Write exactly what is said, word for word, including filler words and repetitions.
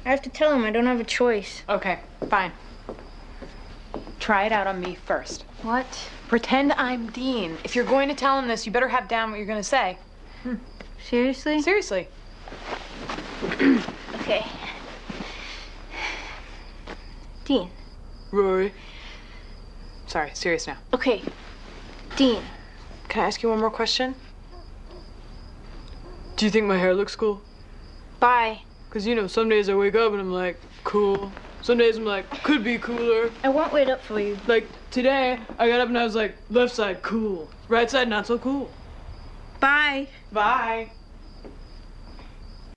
I have to tell him I don't have a choice. Okay, fine. Try it out on me first. What? Pretend I'm Dean. If you're going to tell him this, you better have down what you're going to say. Hmm. Seriously? Seriously. Okay. Dean. Rory. Sorry, serious now. Okay. Dean. Can I ask you one more question? Do you think my hair looks cool? Bye. Because, you know, some days I wake up and I'm like, cool. Some days I'm like, could be cooler. I won't wait up for you. Like, today, I got up and I was like, left side, cool. Right side, not so cool. Bye. Bye.